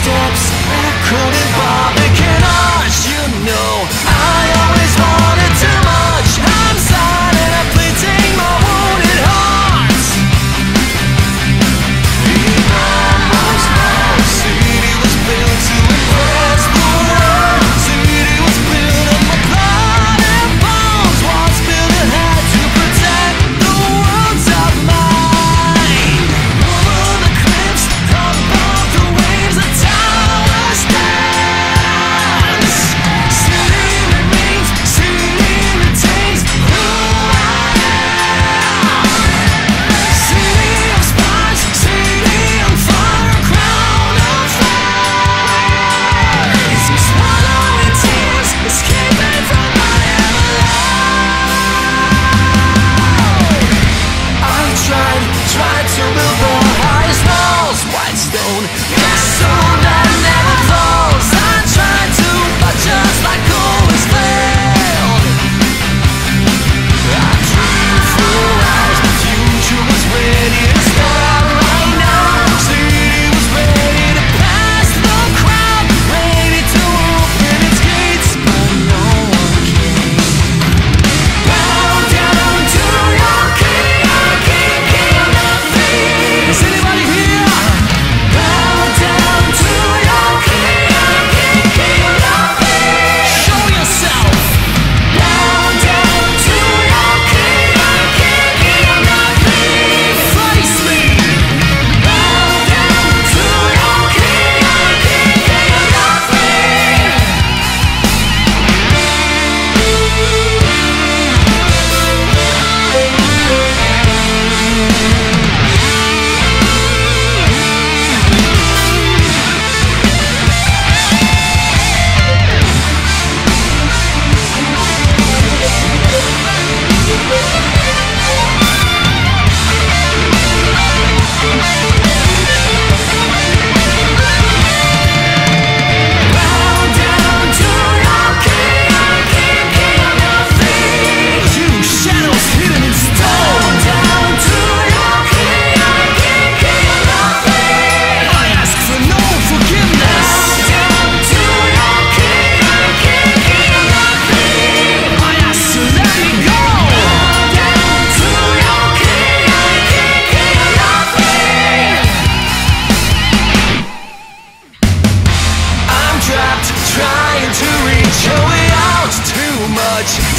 steps, echoing barbican arch. You know I always wanted too much. I'm silent, I'm fleeting my wounded heart. The almost lost city was built to impress the world. City was built of my blood and bones. Walls built a head to protect the worlds of mine. Over the cliffs, above the waves, the tower stands. City remains, city retains who I am. City of spires, city on fire, crown of flames. Swallowing tears, escaping from my Avalon. I tried to build the highest walls, white stone, the stone that never falls. I tried to, but just like always failed. I dreamed for hours, the future was ready to start right now. City was ready to pass the crowd, ready to open its gates, but no one came. Bow down to your king, our king, king of thieves. Is anybody here? Bow down to your king, our king, king of thieves. Show yourself. Bow down to your king, our king, king of thieves. Face me. Bow down to your king, our king, king of thieves. Bow down to your king, our king, king of thieves. You shadows hidden in stone. Down to your king, our king, king of thieves. I ask for no forgiveness. Down to your king, our king, king of thieves. I ask to let me go. Down to your king, our king, king of thieves. I'm trapped, trying to reach a way out. Too much